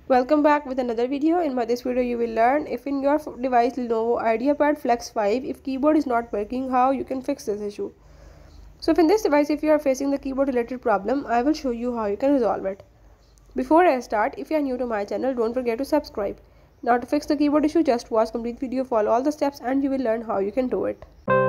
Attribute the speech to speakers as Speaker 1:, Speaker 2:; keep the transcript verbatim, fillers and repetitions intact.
Speaker 1: Welcome back with another video. In my this video you will learn if in your device Lenovo Ideapad Flex five if keyboard is not working, how you can fix this issue. So if in this device if you are facing the keyboard related problem, I will show you how you can resolve it. Before I start, if you are new to my channel, don't forget to subscribe. Now to fix the keyboard issue, just watch complete video, follow all the steps and you will learn how you can do it.